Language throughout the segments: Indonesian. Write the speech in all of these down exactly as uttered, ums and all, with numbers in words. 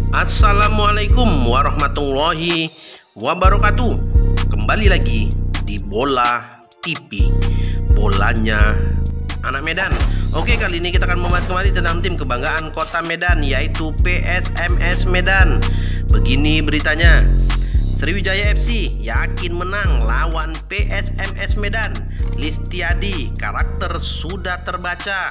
Assalamualaikum warahmatullahi wabarakatuh. Kembali lagi di Bola T V, bolanya anak Medan. Oke, kali ini kita akan membahas kembali tentang tim kebanggaan kota Medan, yaitu P S M S Medan. Begini beritanya: Sriwijaya F C yakin menang lawan P S M S Medan. Listiadi, karakter sudah terbaca.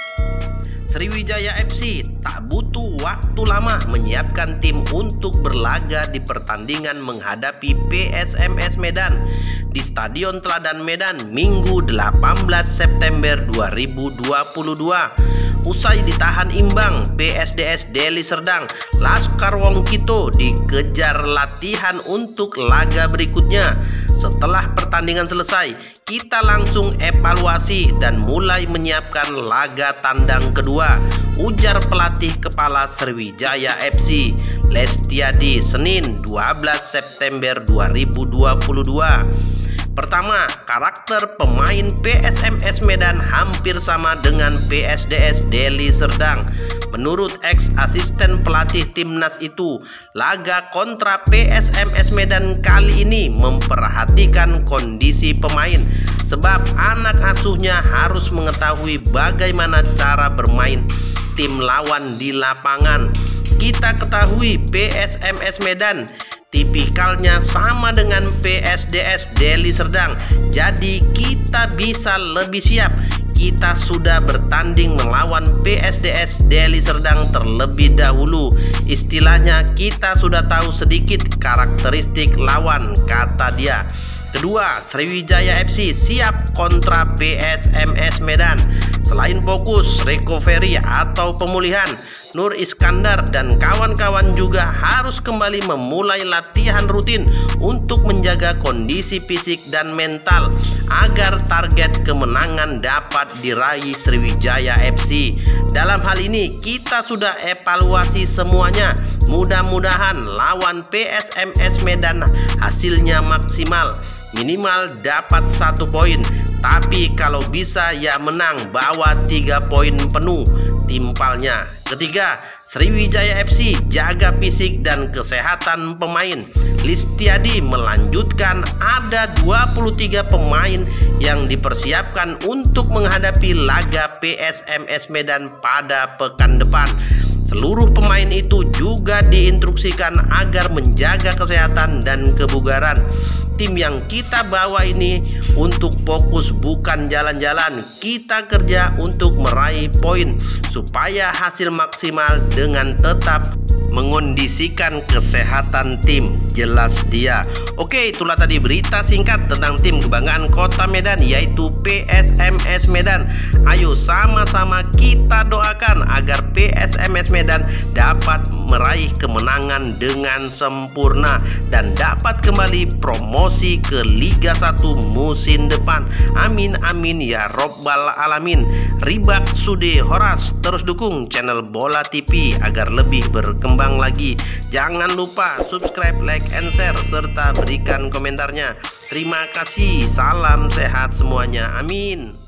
Sriwijaya F C tak butuh waktu lama menyiapkan tim untuk berlaga di pertandingan menghadapi P S M S Medan di Stadion Teladan Medan Minggu delapan belas September dua ribu dua puluh dua. Usai ditahan imbang, P S D S Deli Serdang, Laskar Wong Kito dikejar latihan untuk laga berikutnya. Setelah pertandingan selesai, kita langsung evaluasi dan mulai menyiapkan laga tandang kedua, ujar pelatih kepala Sriwijaya F C, Listiadi, Senin dua belas September dua ribu dua puluh dua. Pertama, karakter pemain P S M S Medan hampir sama dengan P S D S Deli Serdang. Menurut ex asisten pelatih timnas itu, laga kontra P S M S Medan kali ini memperhatikan kondisi pemain, sebab anak asuhnya harus mengetahui bagaimana cara bermain tim lawan di lapangan. Kita ketahui P S M S Medan tipikalnya sama dengan P S D S Deli Serdang, jadi kita bisa lebih siap. Kita sudah bertanding melawan P S D S Deli Serdang terlebih dahulu. Istilahnya kita sudah tahu sedikit karakteristik lawan, kata dia. Kedua, Sriwijaya F C siap kontra P S M S Medan. Selain fokus recovery atau pemulihan, Nur Iskandar dan kawan-kawan juga harus kembali memulai latihan rutin untuk menjaga kondisi fisik dan mental agar target kemenangan dapat diraih Sriwijaya F C. Dalam hal ini kita sudah evaluasi semuanya. Mudah-mudahan lawan P S M S Medan hasilnya maksimal, minimal dapat satu poin, tapi kalau bisa ya menang, bawa tiga poin penuh timpalnya. Ketiga, Sriwijaya F C jaga fisik dan kesehatan pemain. Listiadi melanjutkan ada dua puluh tiga pemain yang dipersiapkan untuk menghadapi laga P S M S Medan pada pekan depan. Seluruh pemain itu juga diinstruksikan agar menjaga kesehatan dan kebugaran. Tim yang kita bawa ini untuk fokus bukan jalan-jalan. Kita kerja untuk meraih poin supaya hasil maksimal dengan tetap mengondisikan kesehatan tim, jelas dia. Oke, itulah tadi berita singkat tentang tim kebanggaan kota Medan, yaitu P S M S Medan. Ayo sama-sama kita doakan agar P S M S Medan dapat meraih kemenangan dengan sempurna dan dapat kembali promosi ke Liga satu musim depan. Amin amin ya robbal alamin. Ribak Sude Horas, terus dukung channel Bola T V agar lebih berkembang lagi. Jangan lupa subscribe, like, and share serta berikan komentarnya. Terima kasih, salam sehat semuanya, amin.